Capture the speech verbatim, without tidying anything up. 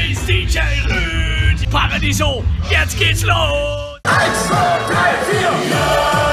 ist D J Rüd. Paradiso, jetzt geht's los. Eins, zwei, drei, vier. Ja.